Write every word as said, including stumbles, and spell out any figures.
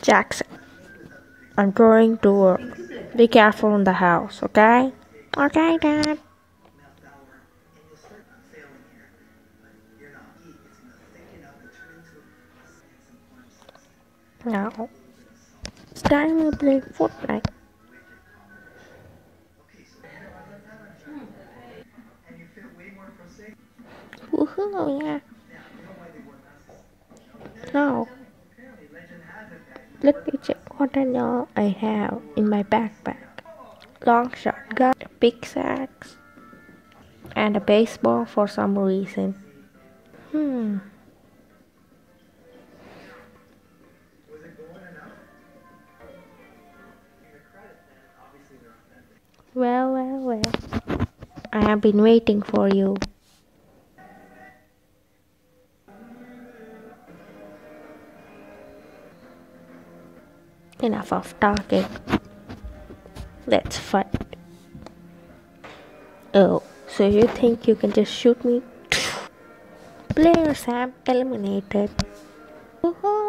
Jackson, I'm going to work. Be careful in the house, okay? Okay, Dad. Now, it's time to play Fortnite. Woohoo, yeah. Now, let me check what I know I have in my backpack. Long shotgun, a pickaxe, and a baseball for some reason. Hmm. Well, well, well. I have been waiting for you. Enough of talking. Let's fight. Oh, so you think you can just shoot me? Player Sam eliminated. Woohoo!